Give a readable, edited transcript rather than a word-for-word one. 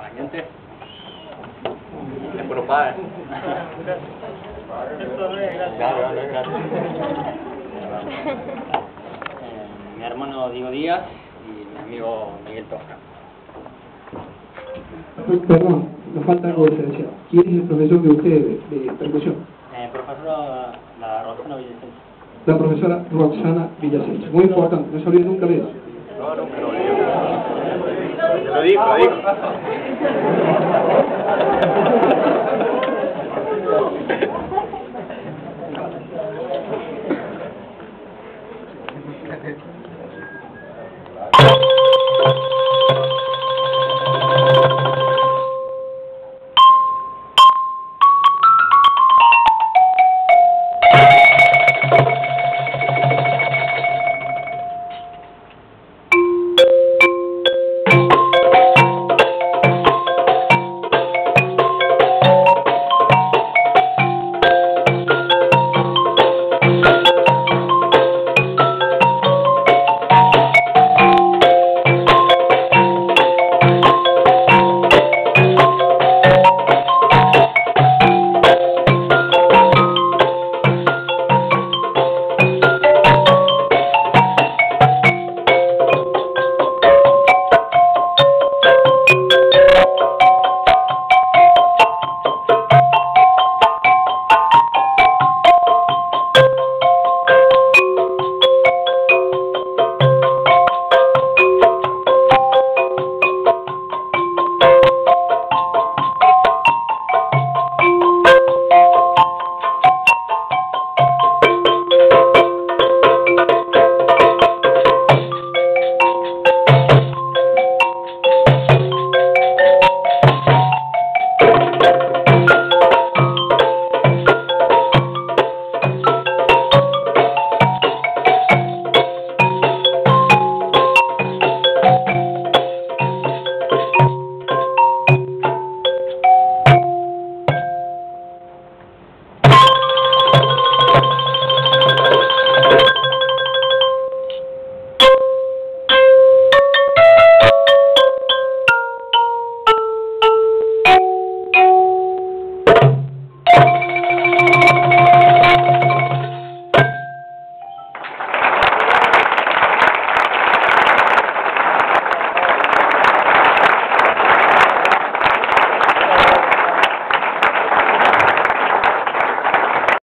acompañantes. Es puro padre. Gracias. Mi hermano Diego Díaz y mi amigo Miguel Tosca. Perdón, nos falta algo diferenciado. ¿Quién es el profesor de ustedes de percusión? Profesora la Roxana Villasencio. La profesora Roxana Villasencio. Muy importante, no se olviden nunca de eso. No, nunca lo olvido. Lo dijo.